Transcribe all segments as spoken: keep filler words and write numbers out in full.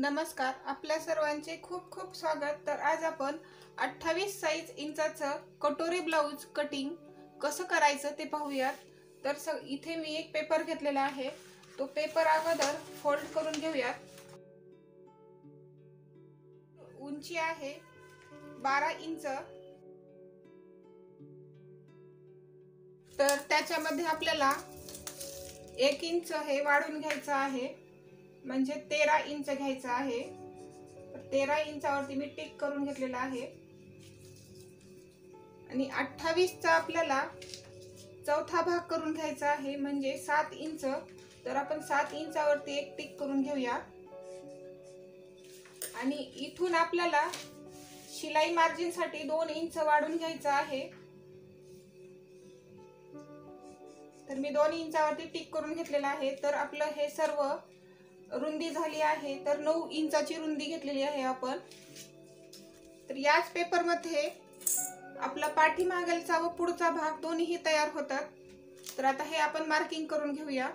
नमस्कार, आपल्या सर्वांचे खूप खूप स्वागत। तर आज आपण अठ्ठावीस साइज इंचाचं कटोरी ब्लाउज कटिंग कसं करायचं ते पाहूयात। तर स इथे मी एक पेपर घेतलेला आहे, तो पेपर अगोदर फोल्ड करून घेऊयात। उंची आहे बारा इंच, तर त्याच्यामध्ये आपल्याला एक इंच हे वाढून घ्यायचं आहे, म्हणजे तेरा इंच घ्यायचं आहे। तेरा इंचावरती मी टिक करून घेतलेला आहे आणि अठ्ठावीस चा आपल्याला चौथा भाग करून घ्यायचा आहे, म्हणजे सात इंच। तर आपण सात इंचावरती एक टिक करून घेऊया आणि इथून आपल्याला शिलाई मार्जिन साठी दोन इंच वाढून घ्यायचं आहे। तर मी दोन इंचावरती टिक करून घेतलेला आहे। तर आपलं हे सर्व रुंदी झाली आहे, तर नऊ इंचाची रुंदी घेतलेली आहे आपण। तर याच पेपर मध्ये आपला पाठीमागलचा व पुढचा भाग दोन्ही तयार होतात। तर आता हे आपण मार्किंग करून घेऊया।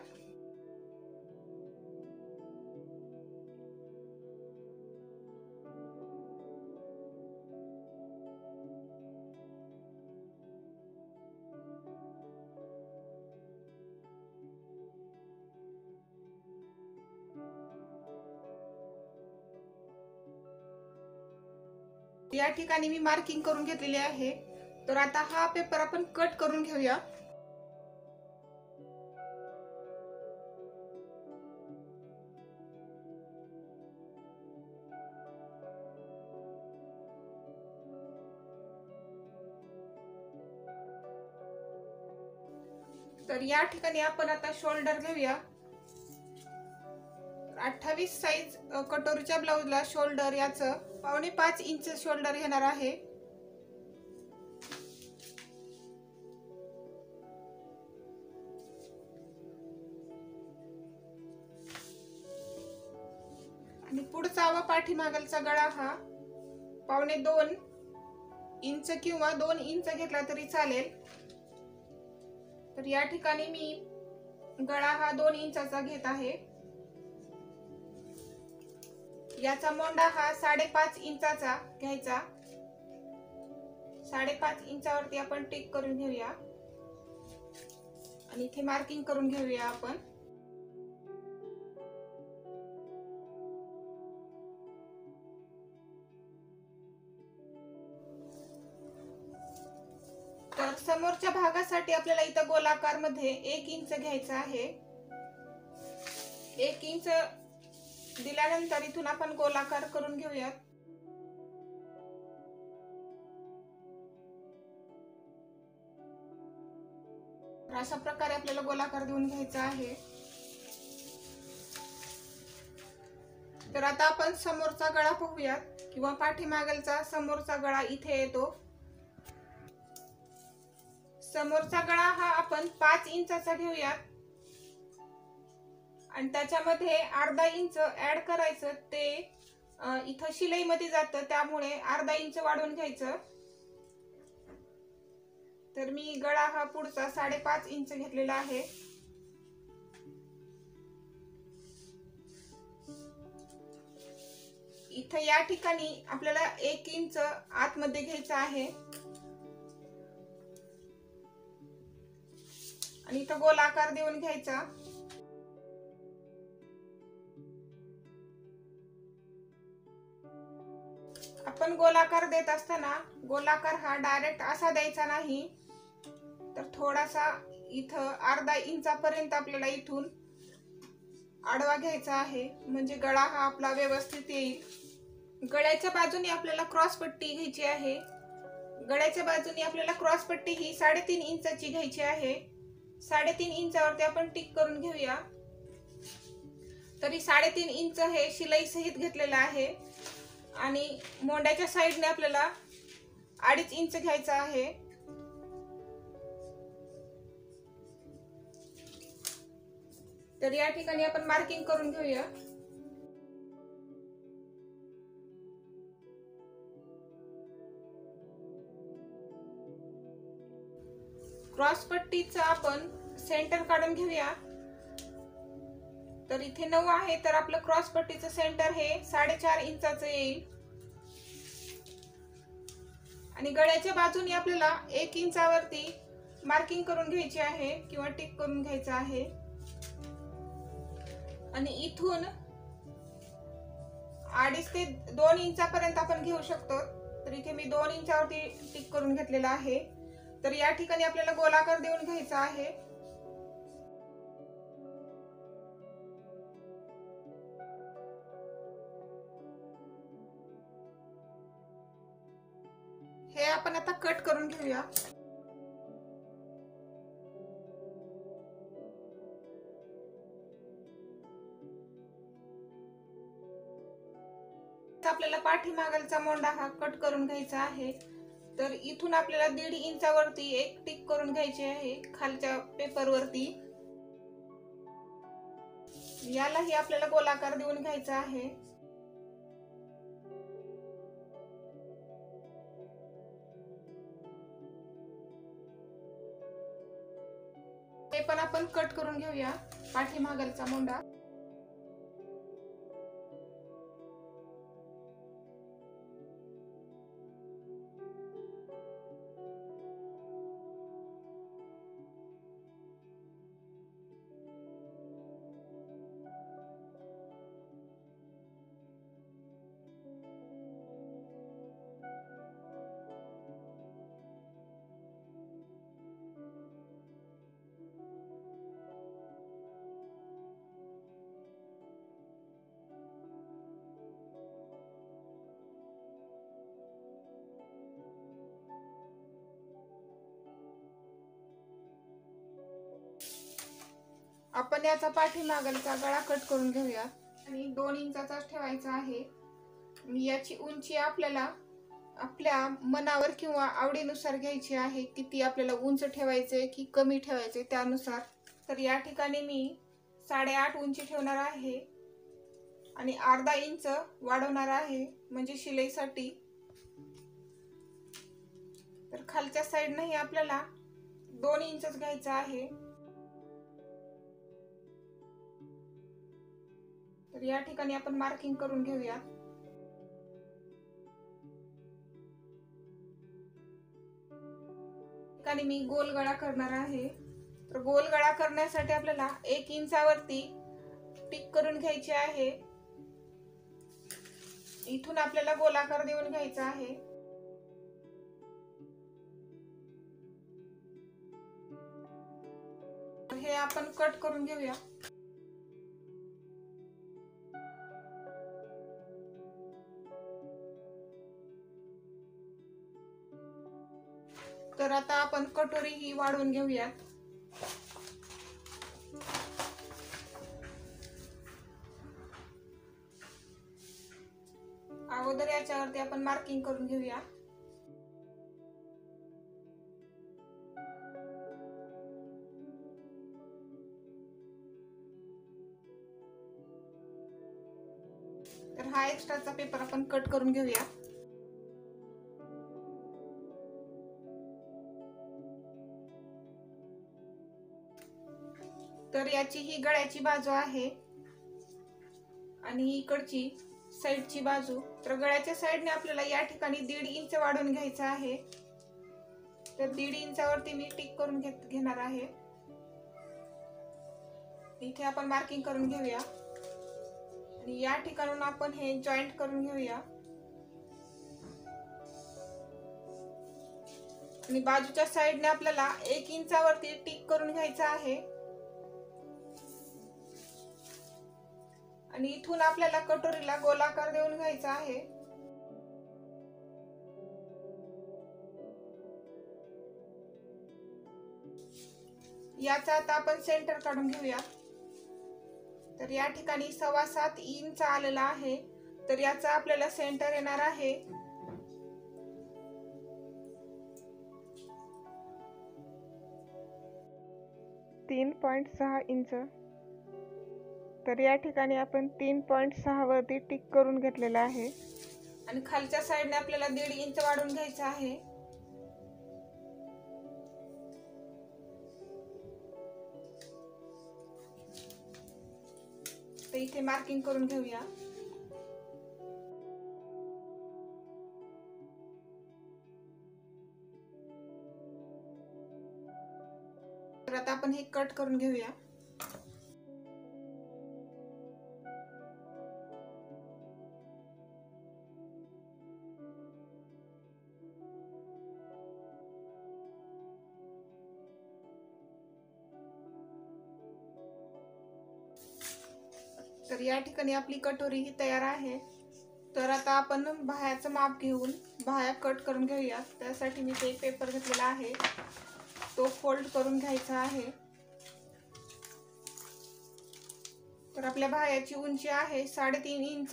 या ठिकाणी मी मार्किंग करून घेतलेली आहे। तर आता हा पेपर आपण कट करून घेऊया। तर या ठिकाणी आपण आता शोल्डर घेऊया। अठ्ठावीस साइज कटोरीच्या ब्लाउजला शोल्डर याचं पावणे पाच इंच शोल्डर घेणार आहे। आणि पुढचा व पाठीमागलचा गळा हा पावणे दोन इंच किंवा दोन इंच घेतला तरी चालेल। तर या ठिकाणी मी गळा हा दोन इंचाचा घेत आहे। याचा मोंडा हा साडेपाच इंचाचा घ्यायचा। साडेपाच इंचावरती आपण टिक करून घेऊया आणि इथे मार्किंग करून घेऊया आपण। तर समोरच्या भागासाठी आपल्याला इथं गोलाकार मध्ये एक इंच घ्यायचा आहे। एक इंच दिल्यानंतर इथून आपण गोलाकार करून घेऊयात। अशा प्रकारे आपल्याला गोलाकार देऊन घ्यायचा आहे। तर आता आपण समोरचा गळा पाहूयात, किंवा पाठीमागलचा समोरचा गळा इथे येतो। समोरचा गळा हा आपण पाच इंचाचा घेऊयात आणि त्याच्यामध्ये अर्धा इंच ऍड करायचं, ते इथं शिलाई मध्ये जातं, त्यामुळे अर्धा इंच वाढवून घ्यायचं। तर मी गळा हा पुढचा साडेपाच इंच घेतलेला आहे। इथं या ठिकाणी आपल्याला एक इंच आतमध्ये घ्यायचं आहे आणि इथं गोलाकार देऊन घ्यायचा। आपण गोलाकार देत असताना गोलाकार हा डायरेक्ट असा द्यायचा नाही, तर थोडासा इथं अर्धा इंचापर्यंत आपल्याला इथून आडवा घ्यायचा आहे, म्हणजे गळा हा आपला व्यवस्थित येईल। गळ्याच्या बाजूने आपल्याला क्रॉस पट्टी घ्यायची आहे। गळ्याच्या बाजूने आपल्याला क्रॉस पट्टी ही साडेतीन इंचाची घ्यायची आहे। साडेतीन इंचावरती आपण टिक करून घेऊया। तरी साडेतीन इंच हे शिलाई सहित घेतलेलं आहे आणि मोंड्याच्या साइडने आपल्याला अडीच इंच घ्यायचा आहे। तर या ठिकाणी आपण मार्किंग करून घेऊया। क्रॉस पट्टीचा आपण सेंटर काढून घेऊया तर इथे नऊ आहे, तर आपलं क्रॉस पट्टीचं सेंटर हे साडेचार इंचाचं येईल आणि गळ्याच्या बाजूने आपल्याला एक इंचावरती मार्किंग करून घ्यायची आहे किंवा टिक करून घ्यायचं आहे आणि इथून अडीच ते दोन इंचापर्यंत आपण घेऊ शकतो. तर इथे मी दोन इंचावरती टिक करून घेतलेला आहे. तर या ठिकाणी आपल्याला गोलाकार देऊन घ्यायचा आहे. हे आपण आता कट करून घेऊया. आपल्याला पाठीमागलचा मोंडा हा कट करून घ्यायचा आहे. तर इथून आपल्याला दीड इंचावरती एक टिक करून घ्यायची आहे खालच्या पेपरवरती. यालाही आपल्याला गोलाकार देऊन घ्यायचा आहे. हे पण आपण कट करून घेऊया पाठीमागलचा मोंडा. आपण याचा पाठीमागलचा गळा कट करून घेऊया आणि दोन इंचाचा ठेवायचा आहे. याची उंची आपल्याला आपल्या मनावर किंवा आवडीनुसार घ्यायची आहे. किती आपल्याला उंच ठेवायचे की कमी ठेवायचे त्यानुसार. तर या ठिकाणी मी साडेआठ उंची ठेवणार आहे आणि अर्धा इंच वाढवणार आहे म्हणजे शिलाईसाठी. तर खालच्या साईडनेही आपल्याला दोन इंचच घ्यायचा आहे. तर या ठिकाणी आपण मार्किंग करून घेऊया. ठिकाणी मी गोल गळा करणार आहे. तर गोल गळा करण्यासाठी आपल्याला एक इंचावरती टिक करून घ्यायची आहे. इथून आपल्याला गोलाकार देऊन घ्यायचा आहे. हे आपण कट करून घेऊया. तर आता आपण कटोरी ही वाढवून घेऊयात. अगोदर याच्यावरती आपण मार्किंग करून घेऊया. तर हा एक्स्ट्राचा पेपर आपण कट करून घेऊया. तर याची ही गळ्याची बाजू आहे आणि इकडची साइडची बाजू. तर गळ्याच्या साइडने आपल्याला या ठिकाणी दीड इंच वाढवून घ्यायचं आहे. तर दीड इंचावरती मी टिक करून घेत घेणार आहे. इथे आपण मार्किंग करून घेऊया आणि या ठिकाणून आपण हे जॉईंट करून घेऊया आणि बाजूच्या साइडने आपल्याला एक इंचावरती टिक करून घ्यायचं आहे आणि इथून आपल्याला कटोरीला गोलाकार देऊन घ्यायचा आहे. याचा आता आपण सेंटर काढून घेऊया. तर या ठिकाणी सव्वा सात इंच आलेला आहे. तर याचा आपल्याला सेंटर येणार आहे तीन पॉइंट सहा इंच. तर या ठिकाणी आपण तीन पॉइंट सहा वरती टिक करून घेतलेला आहे आणि खालच्या साइडने आपल्याला दीड इंच वाढवून घ्यायचं आहे. तर इथे मार्किंग करून घेऊया। तर आता आपण हे कट करून घेऊया। तर या ठिकाणी आपली कटोरी ही तयार आहे। तर आता आपण बाह्याचं माप घेऊन बाह्या कट करून घेऊया। त्यासाठी मी एक पेपर घेतलेला आहे, तो फोल्ड करून घ्यायचा आहे। तर आपल्या बाह्याची उंची आहे साडेतीन इंच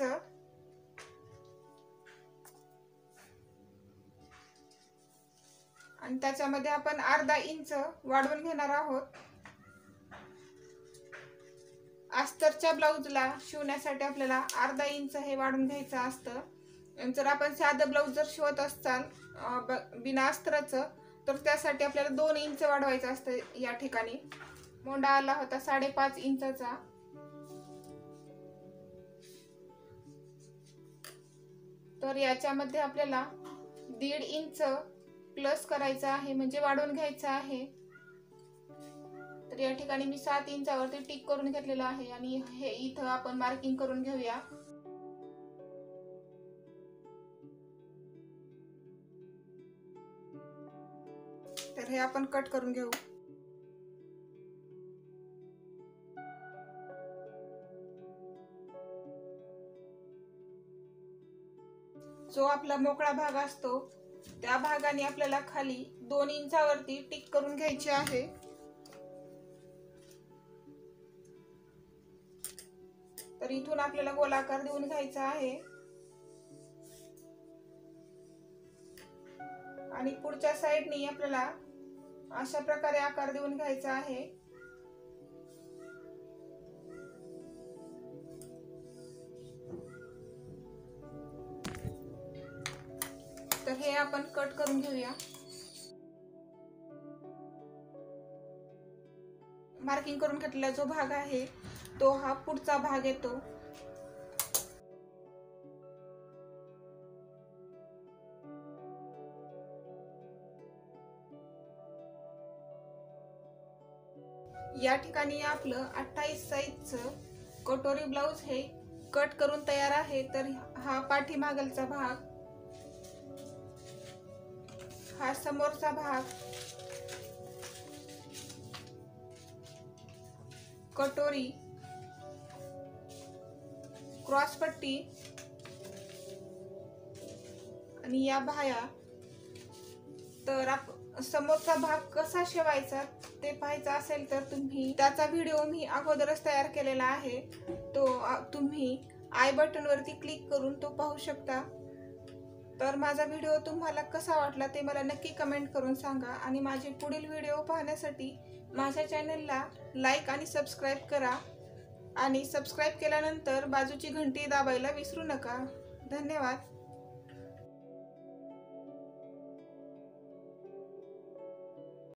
आणि त्याच्यामध्ये आपण अर्धा इंच वाढवून घेणार आहोत। अस्तरच्या ब्लाउजला शिवण्यासाठी आपल्याला अर्धा इंच हे वाढवून घ्यायचं असतं। जर आपण साधं ब्लाउज जर शिवत असाल बिना अस्तराचं तर त्यासाठी आपल्याला दोन इंच वाढवायचं असतं। या ठिकाणी मोंडा आला होता साडेपाच इंचाचा, तर याच्यामध्ये आपल्याला दीड इंच प्लस करायचं आहे, म्हणजे वाढवून घ्यायचं आहे। तर या ठिकाणी मी सात इंचावरती टिक करून घेतलेलं आहे आणि हे इथं आपण मार्किंग करून घेऊया। तर हे आपण कट करून घेऊ। जो आपला मोकळा भाग असतो त्या भागाने आपल्याला खाली दोन इंचावरती टिक करून घ्यायची आहे। तर इथून आपल्याला गोलाकार देऊन घ्यायचा आहे आणि पुढच्या साइडनी आपल्याला अशा प्रकारे आकार देऊन घ्यायचा आहे। तर हे आपण कट करून घेऊया। मार्किंग करून घेतलेला जो भाग आहे तो हा पुढचा भाग येतो। या ठिकाणी आपलं अठ्ठावीस साइजचं कटोरी ब्लाउज हे कट करून तयार आहे। तर हा पाठीमागलचा भाग, हा समोरचा भाग, कटोरी, क्रॉस पट्टी आणि या बाह्या। तर आप समोरचा भाग कसा शिवायचा ते पाहायचा असेल तर तुम्ही त्याचा व्हिडिओ मी अगोदरच तयार केलेला आहे, तो तुम्ही आय बटन वरती क्लिक करून तो पाहू शकता। तर माझा व्हिडिओ तुम्हाला कसा वाटला ते मला नक्की कमेंट करून सांगा आणि माझे पुढील व्हिडिओ पाहण्यासाठी माझ्या चॅनलला लाईक आणि सबस्क्राईब करा आणि सबस्क्राईब केल्यानंतर बाजूची घंटी दाबायला विसरू नका। धन्यवाद।